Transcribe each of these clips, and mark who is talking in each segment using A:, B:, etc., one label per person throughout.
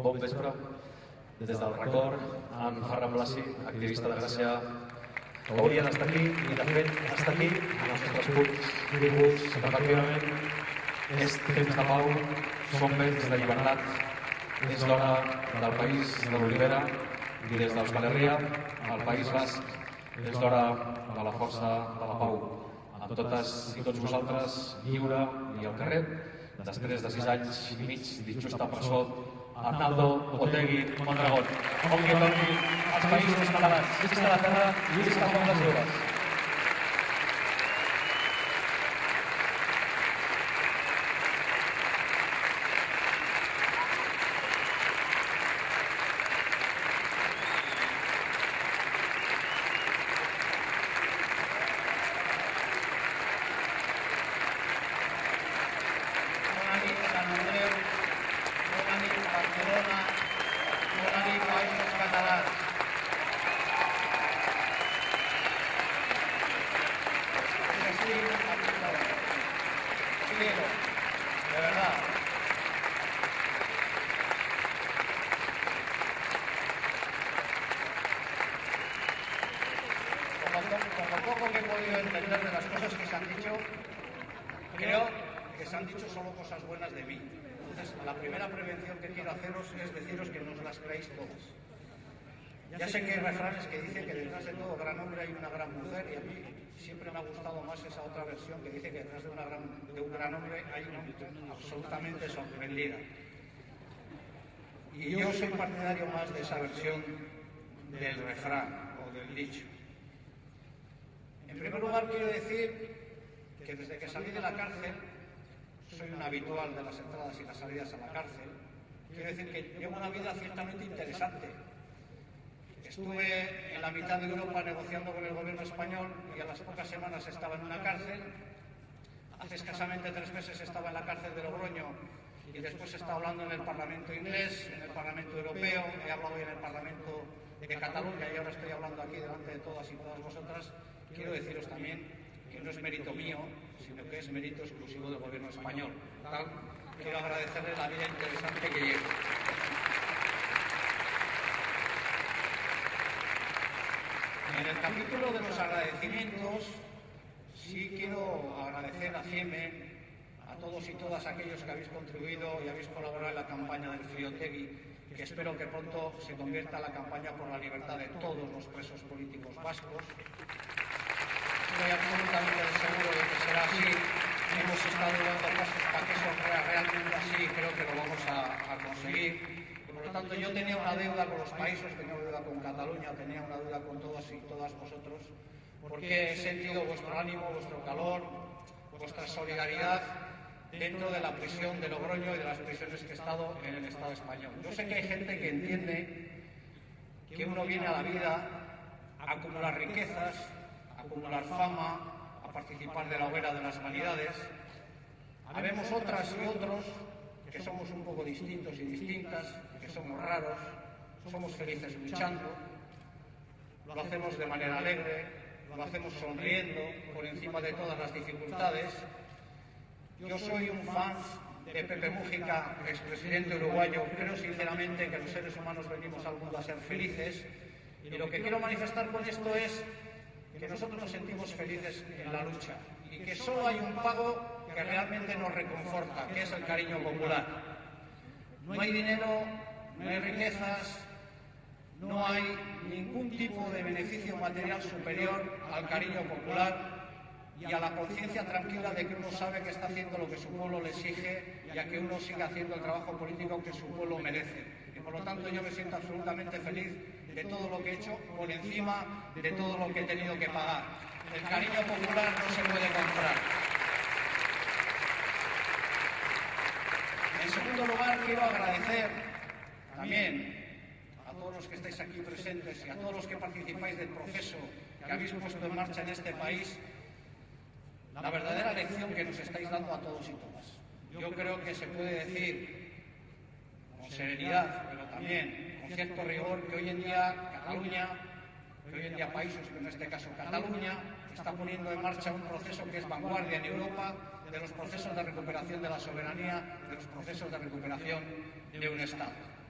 A: bon vespre. Des del record, en Ferran Blasi, activista de Gràcia, que hauria d'estar aquí i, de fet, està aquí, en els nostres punts, dir-vos que, efectivament, és temps de pau, som temps de llibertat, és l'hora del país de l'Olivera i des d'Euskal Herria, al País Basc, és l'hora de la força de la pau. Amb totes i tots vosaltres, lliure i al carrer, després de 6 anys i mig d'injusta presó, Arnaldo Otegi Mondragón. Com que torni als països catalans. Visca la terra i visca el poble lliures.
B: Ya sé que hay refranes que dicen que detrás de todo gran hombre hay una gran mujer, y a mí siempre me ha gustado más esa otra versión que dice que detrás de un gran hombre hay una mujer absolutamente sorprendida. Y yo soy partidario más de esa versión del refrán o del dicho. En primer lugar, quiero decir que desde que salí de la cárcel, soy un habitual de las entradas y las salidas a la cárcel, quiero decir que llevo una vida ciertamente interesante. Estuve en la mitad de Europa negociando con el gobierno español y a las pocas semanas estaba en una cárcel. Hace escasamente 3 meses estaba en la cárcel de Logroño y después he estado hablando en el Parlamento inglés, en el Parlamento europeo, he hablado hoy en el Parlamento de Cataluña y ahora estoy hablando aquí delante de todas y todas vosotras. Quiero deciros también que no es mérito mío, sino que es mérito exclusivo del gobierno español. Tal, quiero agradecerle la vida interesante que llevo. En el capítulo de los agradecimientos, sí quiero agradecer a CIEME, a todos y todas aquellos que habéis contribuido y habéis colaborado en la campaña del Friotegui, que espero que pronto se convierta en la campaña por la libertad de todos los presos políticos vascos. Estoy absolutamente seguro de que será así. Hemos estado dando pasos para que eso sea realmente así y creo que lo vamos a conseguir. Por lo tanto, yo tenía una deuda con los países, tenía una deuda con Cataluña, tenía una deuda con todas y todas vosotros, porque he sentido vuestro ánimo, vuestro calor, vuestra solidaridad dentro de la prisión de Logroño y de las prisiones que he estado en el Estado español. Yo sé que hay gente que entiende que uno viene a la vida a acumular riquezas, a acumular fama, a participar de la hoguera de las vanidades. Habemos otras y otros que somos un poco distintos y distintas, que somos raros, somos felices luchando, lo hacemos de manera alegre, lo hacemos sonriendo por encima de todas las dificultades. Yo soy un fan de Pepe Mújica, expresidente uruguayo. Creo sinceramente que los seres humanos venimos al mundo a ser felices y lo que quiero manifestar con esto es que nosotros nos sentimos felices en la lucha y que solo hay un pago que realmente nos reconforta, que es el cariño popular. No hay dinero, no hay riquezas, no hay ningún tipo de beneficio material superior al cariño popular y a la conciencia tranquila de que uno sabe que está haciendo lo que su pueblo le exige y a que uno siga haciendo el trabajo político que su pueblo merece. Y por lo tanto yo me siento absolutamente feliz de todo lo que he hecho por encima de todo lo que he tenido que pagar. El cariño popular no se puede comprar. En segundo lugar, quiero agradecer también a todos los que estáis aquí presentes y a todos los que participáis del proceso que habéis puesto en marcha en este país, la verdadera lección que nos estáis dando a todos y todas. Yo creo que se puede decir con serenidad, pero también con cierto rigor, que hoy en día Cataluña, que hoy en día países, pero en este caso Cataluña, está poniendo en marcha un proceso que es vanguardia en Europa de los procesos de recuperación de la soberanía, de los procesos de recuperación de un Estado.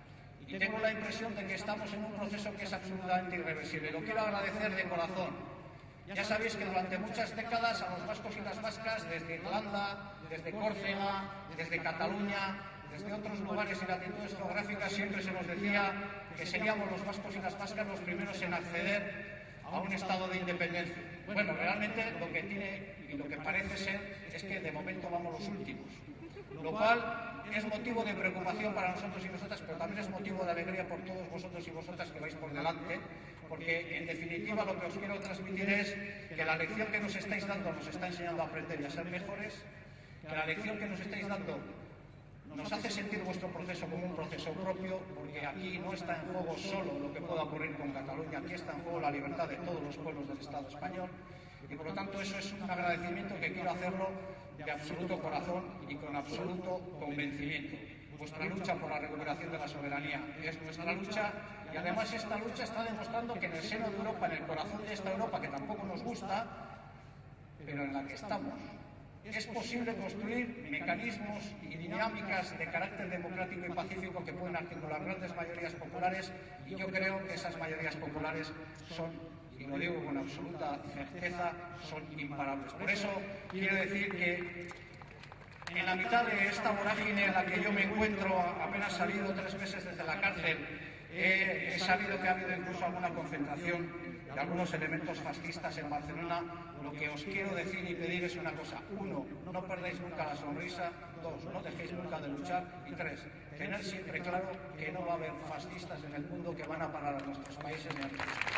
B: Y tengo la impresión de que estamos en un proceso que es absolutamente irreversible. Lo quiero agradecer de corazón. Ya sabéis que durante muchas décadas a los vascos y las vascas, desde Irlanda, desde Córcega, desde Cataluña, desde otros lugares y latitudes geográficas, siempre se nos decía que seríamos los vascos y las vascas los primeros en acceder a un estado de independencia. Bueno, realmente lo que tiene y lo que parece ser es que de momento vamos los últimos, lo cual es motivo de preocupación para nosotros y nosotras, pero también es motivo de alegría por todos vosotros y vosotras que vais por delante, porque en definitiva lo que os quiero transmitir es que la lección que nos estáis dando nos está enseñando a aprender y a ser mejores, que la lección que nos estáis dando nos hace sentir vuestro proceso como un proceso propio, porque aquí no está en juego solo lo que pueda ocurrir con Cataluña, aquí está en juego la libertad de todos los pueblos del Estado español, y por lo tanto eso es un agradecimiento que quiero hacerlo de absoluto corazón y con absoluto convencimiento. Vuestra lucha por la recuperación de la soberanía es nuestra lucha, y además esta lucha está demostrando que en el seno de Europa, en el corazón de esta Europa que tampoco nos gusta, pero en la que estamos, es posible construir mecanismos y dinámicas de carácter democrático y pacífico que pueden articular grandes mayorías populares, y yo creo que esas mayorías populares son, y lo digo con absoluta certeza, son imparables. Por eso quiero decir que en la mitad de esta vorágine en la que yo me encuentro, apenas salido 3 meses desde la cárcel, he sabido que ha habido incluso alguna concentración de algunos elementos fascistas en Barcelona. Lo que os quiero decir y pedir es una cosa: 1, no perdéis nunca la sonrisa; 2, no dejéis nunca de luchar; y 3, tener siempre claro que no va a haber fascistas en el mundo que van a parar a nuestros países ni a nuestros países.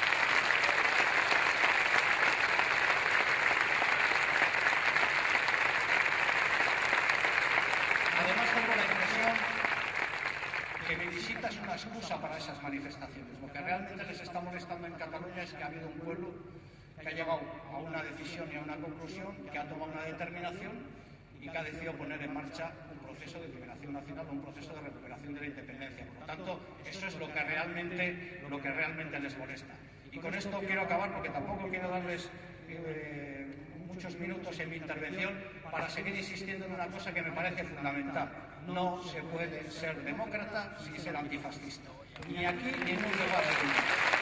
B: Además tengo la impresión que mi visita es una excusa para esas manifestaciones. Lo que realmente les está molestando en Cataluña es que ha habido un pueblo que ha llegado a una decisión y a una conclusión, que ha tomado una determinación y que ha decidido poner en marcha un proceso de liberación nacional, un proceso de recuperación de la independencia. Por lo tanto, eso es lo que realmente les molesta. Y con esto quiero acabar, porque tampoco quiero darles muchos minutos en mi intervención, para seguir insistiendo en una cosa que me parece fundamental: no se puede ser demócrata sin ser antifascista, ni aquí ni en un lugar del mundo.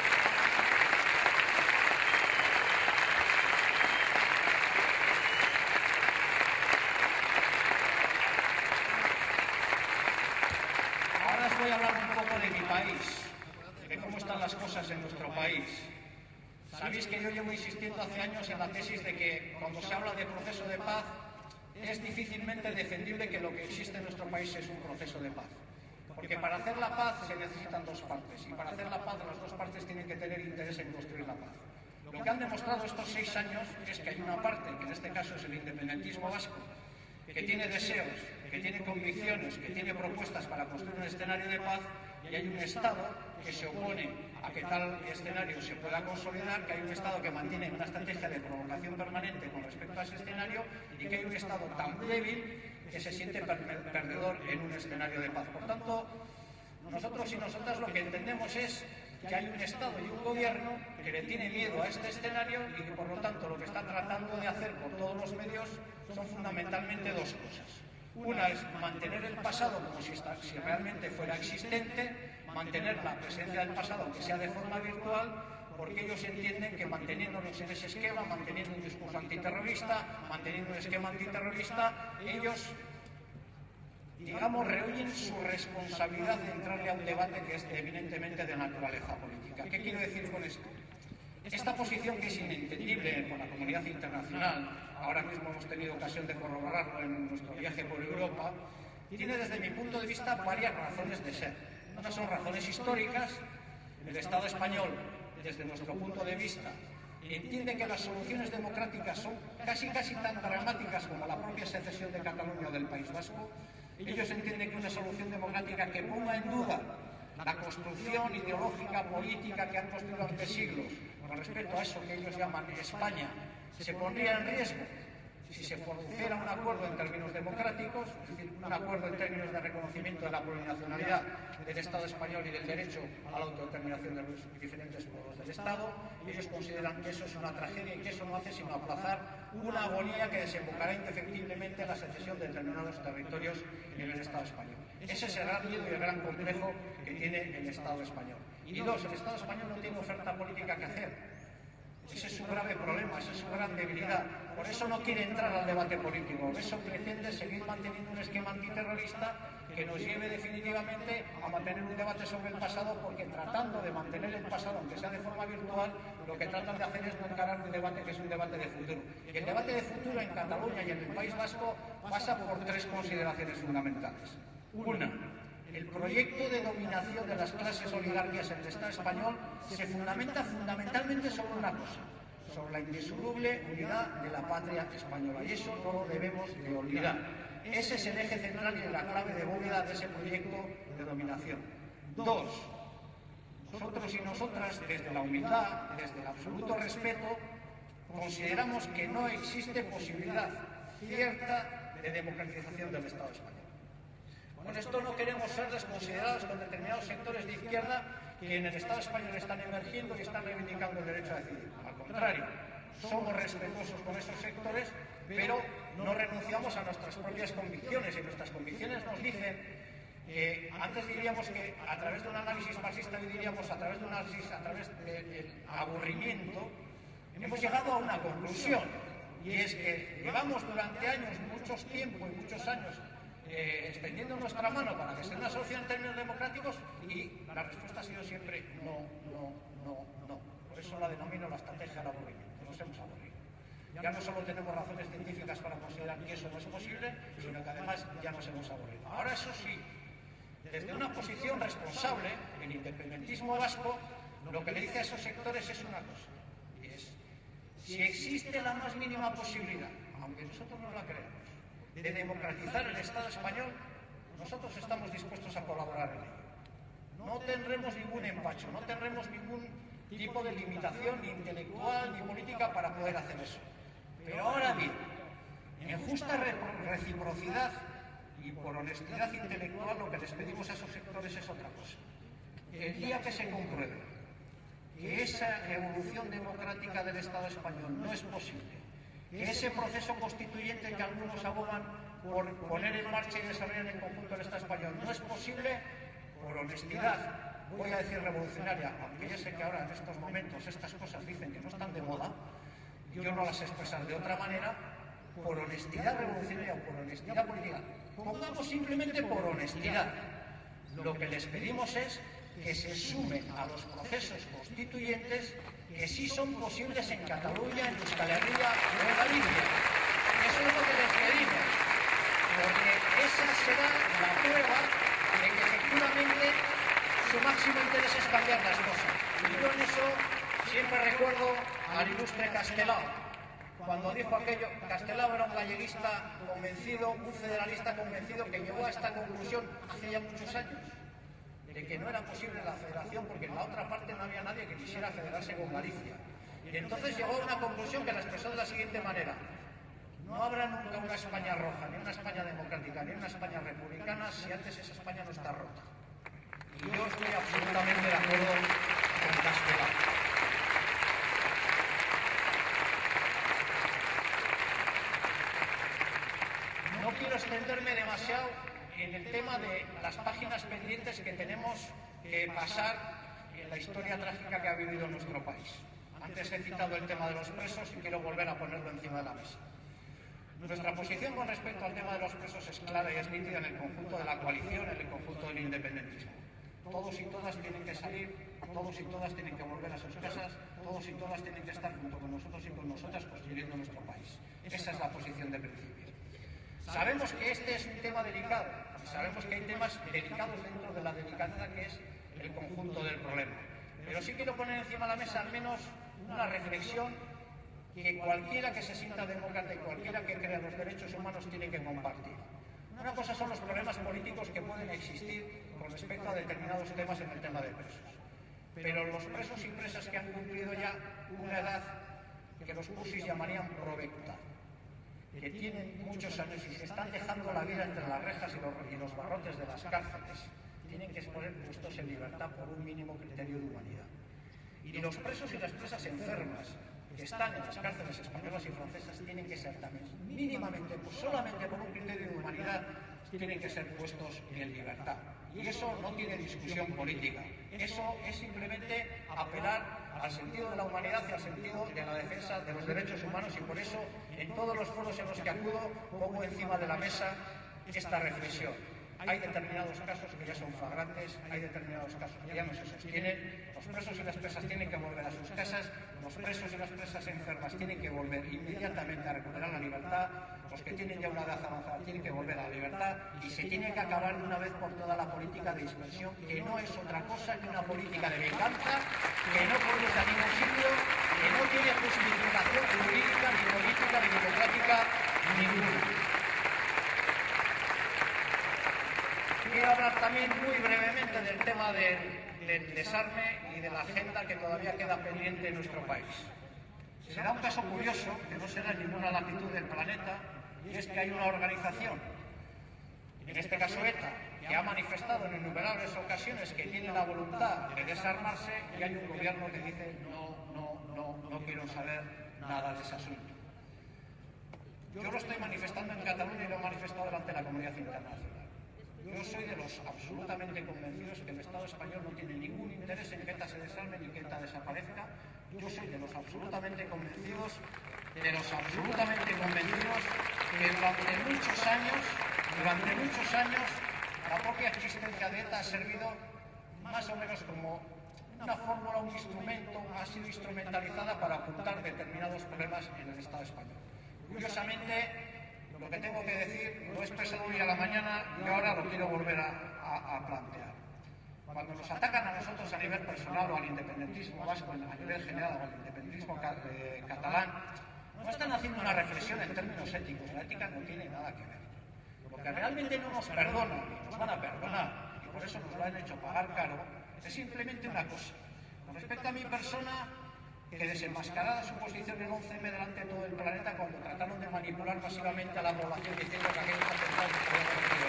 B: Ahora os voy a hablar un poco de mi país, de cómo están las cosas en nuestro país. Sabéis que yo llevo insistiendo hace años en la tesis de que cuando se habla de proceso de paz es difícilmente defendible que lo que existe en nuestro país es un proceso de paz. Porque para hacer la paz se necesitan 2 partes, y para hacer la paz las 2 partes tienen que tener interés en construir la paz. Lo que han demostrado estos 6 años es que hay una parte, que en este caso es el independentismo vasco, que tiene deseos, que tiene convicciones, que tiene propuestas para construir un escenario de paz, y hay un Estado que se opone a que tal escenario se pueda consolidar, que hay un Estado que mantiene una estrategia de provocación permanente con respecto a ese escenario, y que hay un Estado tan débil que se siente perdedor en un escenario de paz. Por tanto, nosotros y nosotras lo que entendemos es que hay un Estado y un gobierno que le tiene miedo a este escenario, y que por lo tanto lo que está tratando de hacer por todos los medios son fundamentalmente 2 cosas. Una es mantener el pasado como si realmente fuera existente, mantener la presencia del pasado, aunque sea de forma virtual, porque ellos entienden que manteniéndonos en ese esquema, manteniendo un discurso antiterrorista, manteniendo un esquema antiterrorista, ellos, digamos, rehuyen su responsabilidad de entrarle a un debate que es evidentemente de naturaleza política. ¿Qué quiero decir con esto? Esta posición, que es inentendible por la comunidad internacional, ahora mismo hemos tenido ocasión de corroborarlo en nuestro viaje por Europa, tiene desde mi punto de vista varias razones de ser. Unas son razones históricas. El Estado español, desde nuestro punto de vista, entiende que las soluciones democráticas son casi tan dramáticas como la propia secesión de Cataluña o del País Vasco. Ellos entienden que una solución democrática que ponga en duda la construcción ideológica, política que han construido durante siglos con respecto a eso que ellos llaman España, se pondría en riesgo si se produciera un acuerdo en términos democráticos, es decir, un acuerdo en términos de reconocimiento de la plurinacionalidad del Estado español y del derecho a la autodeterminación de los diferentes pueblos del Estado. Ellos consideran que eso es una tragedia y que eso no hace sino aplazar una agonía que desembocará indefectiblemente en la secesión de determinados territorios en el Estado español. Ese es el gran miedo y el gran complejo que tiene el Estado español. Y dos, el Estado español no tiene oferta política que hacer. Ese es su grave problema, esa es su gran debilidad. Por eso no quiere entrar al debate político. Por eso pretende seguir manteniendo un esquema antiterrorista que nos lleve definitivamente a mantener un debate sobre el pasado, porque tratando de mantener el pasado, aunque sea de forma virtual, lo que tratan de hacer es no encarar un debate que es un debate de futuro. Y el debate de futuro en Cataluña y en el País Vasco pasa por tres consideraciones fundamentales. Una, el proyecto de dominación de las clases oligárquicas en el Estado español se fundamenta fundamentalmente sobre una cosa, sobre la indisoluble unidad de la patria española, y eso no lo debemos de olvidar. Ese es el eje central y la clave de bóveda de ese proyecto de dominación. Dos, nosotros y nosotras, desde la humildad, desde el absoluto respeto, consideramos que no existe posibilidad cierta de democratización del Estado español. Con esto no queremos ser desconsiderados con determinados sectores de izquierda que en el Estado español están emergiendo y están reivindicando el derecho a decidir. Al contrario, somos respetuosos con esos sectores, pero no renunciamos a nuestras propias convicciones, y nuestras convicciones nos dicen que antes diríamos que a través de un análisis marxista, hoy diríamos a través de un análisis, a través del aburrimiento, hemos llegado a una conclusión, y es que llevamos durante años, muchos tiempos y muchos años, extendiendo nuestra mano para que sea una solución en términos democráticos, y la respuesta ha sido siempre no, no, no, no. Por eso la denomino la estrategia del aburrimiento. Nos hemos aburrido. Ya no solo tenemos razones científicas para considerar que eso no es posible, sino que además ya nos hemos aburrido. Ahora, eso sí, desde una posición responsable, el independentismo vasco lo que le dice a esos sectores es una cosa, y es: si existe la más mínima posibilidad, aunque nosotros no la creemos, de democratizar el Estado español, nosotros estamos dispuestos a colaborar en ello. No tendremos ningún empacho, no tendremos ningún tipo de limitación ni intelectual ni política para poder hacer eso. Pero ahora bien, en justa reciprocidad y por honestidad intelectual, lo que les pedimos a esos sectores es otra cosa. El día que se compruebe que esa evolución democrática del Estado español no es posible, que ese proceso constituyente que algunos abogan por poner en marcha y desarrollar en el conjunto del Estado español no es posible, por honestidad, voy a decir revolucionaria, aunque ya sé que ahora en estos momentos estas cosas dicen que no están de moda, yo no las expresar de otra manera, por honestidad revolucionaria o por honestidad política, pongamos simplemente por honestidad, lo que les pedimos es que se sumen a los procesos constituyentes que sí son posibles en Cataluña, en Euskal Herria o en Galicia. Eso es lo que les pedimos, porque esa será la prueba de que efectivamente su máximo interés es cambiar las cosas. Y yo en eso siempre recuerdo al ilustre Castelao, cuando dijo aquello. Castelao era un galleguista convencido, un federalista convencido, que llegó a esta conclusión hace ya muchos años, de que no era posible la federación porque en la otra parte no había nadie que quisiera federarse con Galicia. Y entonces llegó a una conclusión que la expresó de la siguiente manera: no habrá nunca una España roja, ni una España democrática, ni una España republicana si antes esa España no está rota. Y yo estoy absolutamente de acuerdo con Castelao. No quiero extenderme demasiado en el tema de las páginas pendientes que tenemos que pasar en la historia trágica que ha vivido nuestro país. Antes he citado el tema de los presos y quiero volver a ponerlo encima de la mesa. Nuestra posición con respecto al tema de los presos es clara y es nítida en el conjunto de la coalición, en el conjunto del independentismo. Todos y todas tienen que salir, todos y todas tienen que volver a sus casas, todos y todas tienen que estar junto con nosotros y con nosotras construyendo nuestro país. Esa es la posición de principio. Sabemos que este es un tema delicado, y sabemos que hay temas delicados dentro de la delicadeza que es el conjunto del problema. Pero sí quiero poner encima de la mesa al menos una reflexión que cualquiera que se sienta demócrata y cualquiera que crea en los derechos humanos tiene que compartir. Una cosa son los problemas políticos que pueden existir con respecto a determinados temas en el tema de presos. Pero los presos y presas que han cumplido ya una edad que los cursis llamarían provecta, que tienen muchos años y se están dejando la vida entre las rejas y los barrotes de las cárceles, tienen que ser puestos en libertad por un mínimo criterio de humanidad. Y los presos y las presas enfermas que están en las cárceles españolas y francesas tienen que ser también mínimamente, pues solamente por un criterio de humanidad, tienen que ser puestos en libertad. Y eso no tiene discusión política. Eso es simplemente apelar al sentido de la humanidad y al sentido de la defensa de los derechos humanos, y por eso en todos los foros en los que acudo pongo encima de la mesa esta reflexión. Hay determinados casos que ya son flagrantes, hay determinados casos que ya no se sostienen. Los presos y las presas tienen que volver a sus casas, los presos y las presas enfermas tienen que volver inmediatamente a recuperar la libertad, los que tienen ya una edad avanzada tienen que volver a la libertad, y se tiene que acabar de una vez por todas la política de dispersión, que no es otra cosa que una política de venganza, que no conduce a ningún sitio, que no tiene justificación jurídica, ni política, ni democrática, ninguna. Quiero hablar también muy brevemente del tema del desarme y de la agenda que todavía queda pendiente en nuestro país. Se da un caso curioso, que no se da en ninguna latitud del planeta, y es que hay una organización, en este caso ETA, que ha manifestado en innumerables ocasiones que tiene la voluntad de desarmarse, y hay un gobierno que dice no quiero saber nada de ese asunto. Yo lo estoy manifestando en Cataluña y lo he manifestado delante de la comunidad internacional. Yo soy de los absolutamente convencidos que el Estado español no tiene ningún interés en que ETA se desarme ni que ETA desaparezca. Yo soy de los absolutamente convencidos que durante muchos años la propia existencia de ETA ha servido más o menos como una fórmula, un instrumento, ha sido instrumentalizada para ocultar determinados problemas en el Estado español. Curiosamente, lo que tengo que decir lo he expresado hoy a la mañana y ahora lo quiero volver a plantear. Cuando nos atacan a nosotros a nivel personal o al independentismo vasco, a nivel general o al independentismo catalán, no están haciendo una reflexión en términos éticos. La ética no tiene nada que ver. Lo que realmente no nos perdonan, y nos van a perdonar, y por eso nos lo han hecho pagar caro, es simplemente una cosa. Con respecto a mi persona, que desenmascarada su posición en 11M delante de todo el planeta cuando trataron de manipular masivamente a la población diciendo que aquellos atentados se habían cometido.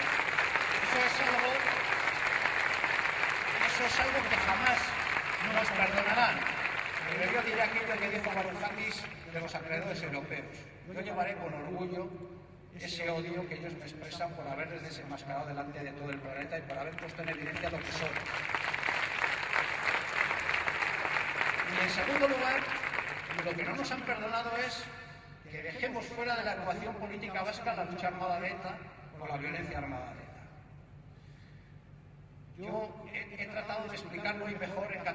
B: Eso es algo que jamás nos perdonarán. Pero yo diré aquello que dijo Varoufakis de los acreedores europeos. Yo llevaré con orgullo ese odio que ellos me expresan por haberles desenmascarado delante de todo el planeta y por haber puesto en evidencia lo que son. Y en segundo lugar, lo que no nos han perdonado es que dejemos fuera de la ecuación política vasca la lucha armada de ETA o la violencia armada de ETA. Yo he tratado de explicarlo hoy mejor en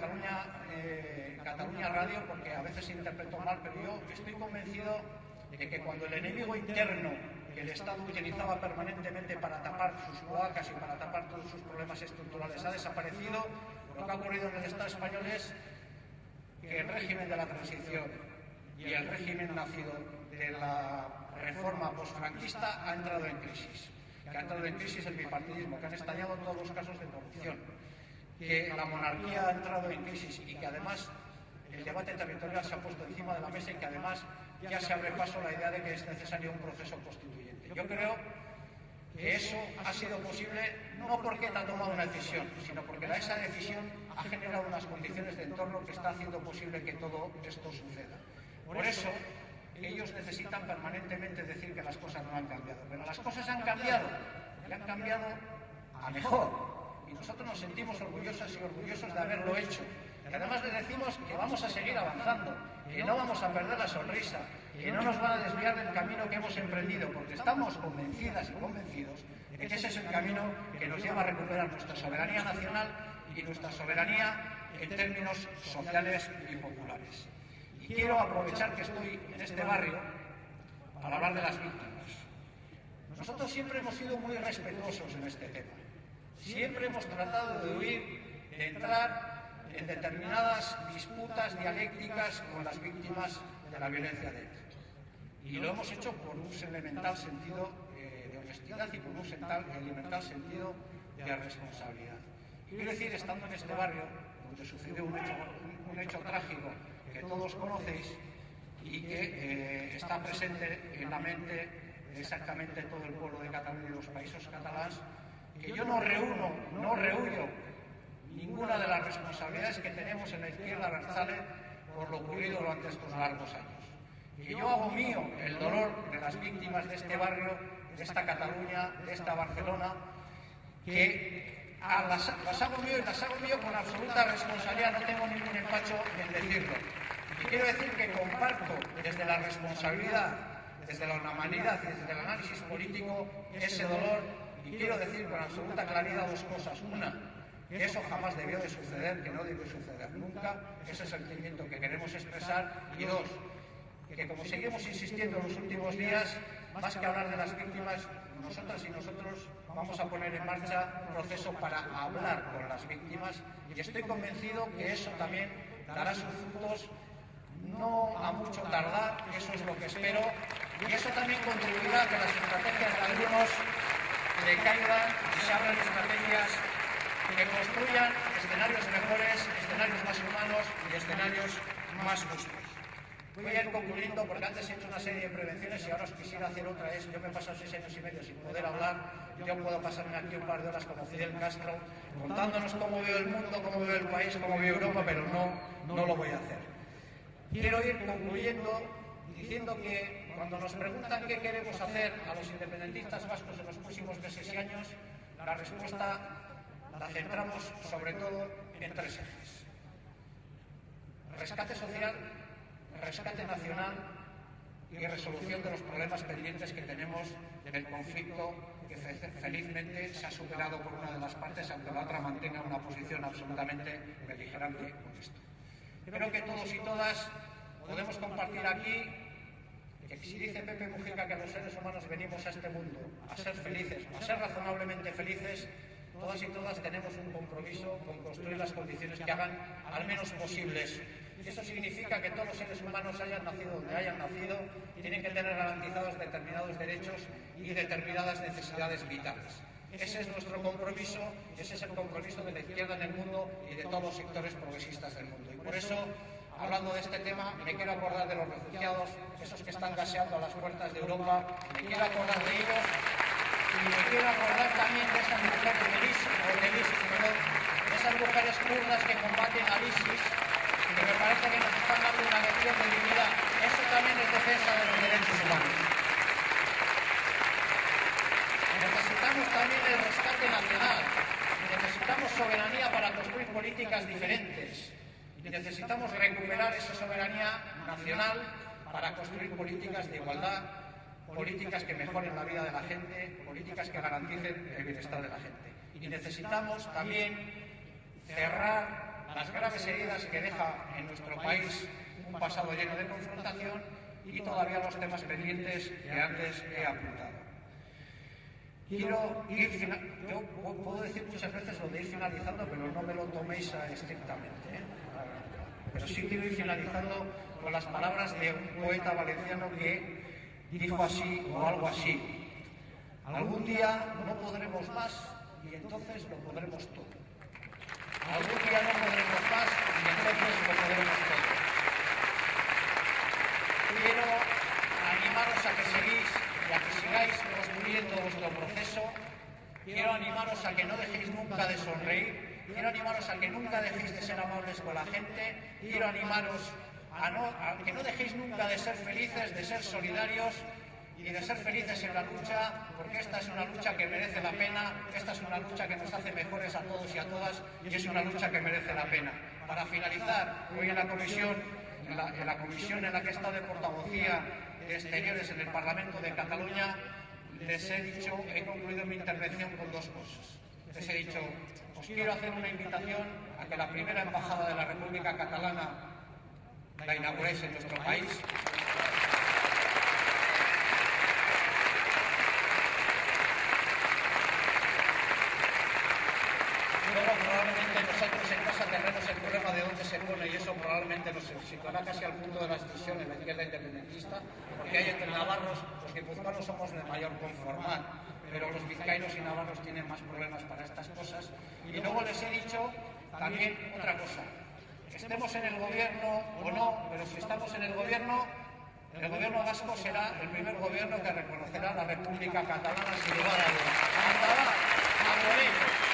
B: Cataluña Radio, porque a veces se interpretó mal, pero yo estoy convencido de que cuando el enemigo interno que el Estado utilizaba permanentemente para tapar sus cloacas y para tapar todos sus problemas estructurales ha desaparecido, lo que ha ocurrido en el Estado español es que el régimen de la transición y el régimen nacido de la reforma posfranquista ha entrado en crisis. Que ha entrado en crisis el bipartidismo, que han estallado todos los casos de corrupción, que la monarquía ha entrado en crisis y que además el debate territorial se ha puesto encima de la mesa y que además ya se abre paso a la idea de que es necesario un proceso constituyente. Yo creo que eso ha sido posible no porque ETA ha tomado una decisión, sino porque esa decisión ha generado unas condiciones de entorno que está haciendo posible que todo esto suceda. Por eso, ellos necesitan permanentemente decir que las cosas no han cambiado. Pero las cosas han cambiado, y han cambiado a mejor. Y nosotros nos sentimos orgullosas y orgullosos de haberlo hecho. Y además les decimos que vamos a seguir avanzando, que no vamos a perder la sonrisa, que no nos van a desviar del camino que hemos emprendido, porque estamos convencidas y convencidos de que ese es el camino que nos lleva a recuperar nuestra soberanía nacional y nuestra soberanía en términos sociales y populares. Y quiero aprovechar que estoy en este barrio para hablar de las víctimas. Nosotros siempre hemos sido muy respetuosos en este tema. Siempre hemos tratado de huir, de entrar en determinadas disputas dialécticas con las víctimas de la violencia de ETA. Y lo hemos hecho por un elemental sentido de honestidad y por un elemental sentido de responsabilidad. Y quiero decir, estando en este barrio, donde sucedió un hecho trágico que todos conocéis y que está presente en la mente de exactamente todo el pueblo de Cataluña y los países catalanes, que yo no rehuyo ninguna de las responsabilidades que tenemos en la izquierda abertzale por lo ocurrido durante estos largos años. Que yo hago mío el dolor de las víctimas de este barrio de esta Cataluña, de esta Barcelona, que las hago mío y las hago mío con absoluta responsabilidad, no tengo ningún empacho en decirlo. Y quiero decir que comparto desde la responsabilidad, desde la humanidad y desde el análisis político ese dolor, y quiero decir con absoluta claridad dos cosas. Una, que eso jamás debió de suceder, que no debió suceder nunca, ese sentimiento que queremos expresar. Y dos, que como seguimos insistiendo en los últimos días, más que hablar de las víctimas, nosotras y nosotros vamos a poner en marcha un proceso para hablar con las víctimas, y estoy convencido que eso también dará sus frutos no a mucho tardar, eso es lo que espero, y eso también contribuirá a que las estrategias de algunos decaigan y se abran estrategias que construyan escenarios mejores, escenarios más humanos y escenarios más justos. Voy a ir concluyendo porque antes he hecho una serie de prevenciones y ahora os quisiera hacer otra. Yo me he pasado 6 años y medio sin poder hablar. Yo puedo pasarme aquí un par de horas como Fidel Castro contándonos cómo veo el mundo, cómo veo el país, cómo veo Europa, pero no lo voy a hacer. Quiero ir concluyendo diciendo que cuando nos preguntan qué queremos hacer a los independentistas vascos en los próximos meses y años, la respuesta la centramos sobre todo en 3 ejes: rescate social, rescate nacional y resolución de los problemas pendientes que tenemos del conflicto que felizmente se ha superado por una de las partes, aunque la otra mantenga una posición absolutamente beligerante con esto. Creo que todos y todas podemos compartir aquí que si dice Pepe Mujica que los seres humanos venimos a este mundo a ser felices, a ser razonablemente felices, todas y todas tenemos un compromiso con construir las condiciones que hagan al menos posibles. Y eso significa que todos los seres humanos, hayan nacido donde hayan nacido, tienen que tener garantizados determinados derechos y determinadas necesidades vitales. Ese es nuestro compromiso, y ese es el compromiso de la izquierda en el mundo y de todos los sectores progresistas del mundo. Y por eso, hablando de este tema, me quiero acordar de los refugiados, esos que están gaseando a las puertas de Europa, me quiero acordar de ellos, y me quiero acordar también de esas mujeres de esas mujeres kurdas que combaten al ISIS, que me parece que nos están dando una lección de dignidad. Eso también es defensa de los derechos humanos. Necesitamos también el rescate nacional, necesitamos soberanía para construir políticas diferentes, y necesitamos recuperar esa soberanía nacional para construir políticas de igualdad, políticas que mejoren la vida de la gente, políticas que garanticen el bienestar de la gente. Y necesitamos también cerrar las graves heridas que deja en nuestro país un pasado lleno de confrontación y todavía los temas pendientes que antes he apuntado. Yo puedo decir muchas veces lo de ir finalizando, pero no me lo toméis estrictamente, Pero sí quiero ir finalizando con las palabras de un poeta valenciano que dijo así o algo así: algún día no podremos más y entonces lo podremos todo. Algún día no podremos más y entonces lo podremos todo. Quiero animaros a que seguís y a que sigáis construyendo vuestro proceso. Quiero animaros a que no dejéis nunca de sonreír. Quiero animaros a que nunca dejéis de ser amables con la gente. Quiero animaros a que no dejéis nunca de ser felices, de ser solidarios y de ser felices en la lucha, porque esta es una lucha que merece la pena, esta es una lucha que nos hace mejores a todos y a todas, y es una lucha que merece la pena. Para finalizar, hoy en la comisión en la que he estado de portavocía de Exteriores en el Parlamento de Cataluña, he concluido mi intervención con 2 cosas. Les he dicho: os quiero hacer una invitación a que la primera embajada de la República Catalana la inauguréis en nuestro país. Luego probablemente nosotros en casa tendremos el problema de dónde se pone, y eso probablemente nos situará casi al punto de la decisión en la izquierda independentista, porque hay entre navarros, los guipuzcoanos somos de mayor conformar, pero los vizcaínos y navarros tienen más problemas para estas cosas. Y luego les he dicho también otra cosa: estemos en el gobierno o no, pero si estamos en el gobierno vasco será el primer gobierno que reconocerá la República Catalana sin lugar a dudas. ¡A por ello!